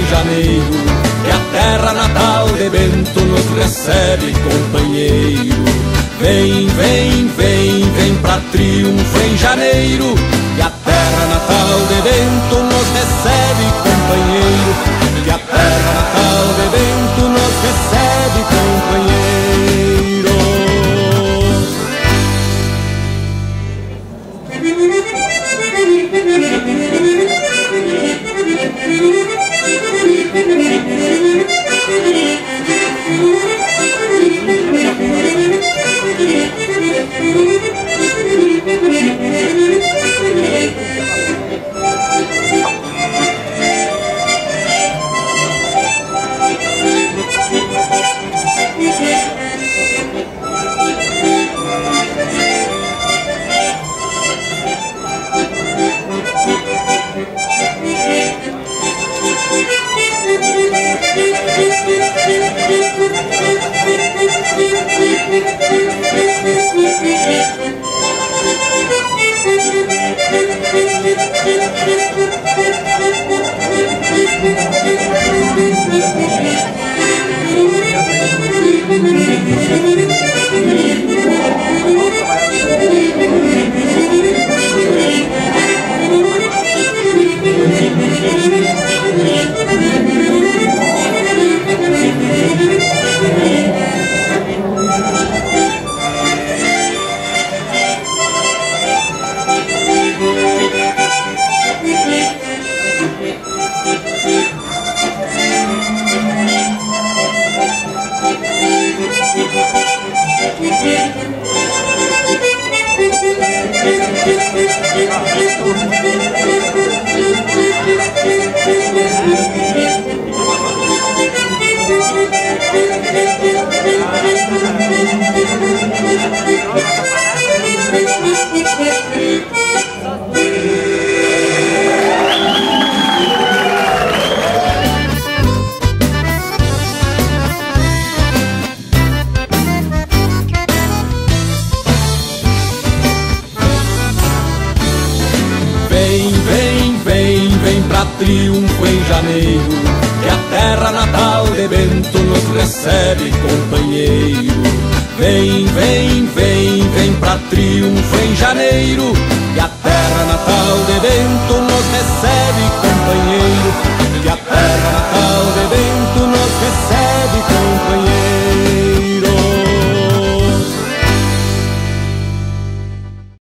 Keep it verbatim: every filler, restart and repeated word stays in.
em janeiro, que a terra natal de Bento nos recebe, companheiro. Vem, vem, vem, vem pra triunfo em janeiro, que a terra natal de Bento nos recebe, companheiro. Que a terra natal de Bento nos recebe, companheiro. Vem, vem, vem, vem pra triunfo em janeiro, que a terra natal de Bento nos recebe, companheiro. Vem, vem, vem, vem pra triunfo em janeiro, que a terra natal de Bento nos recebe, companheiro.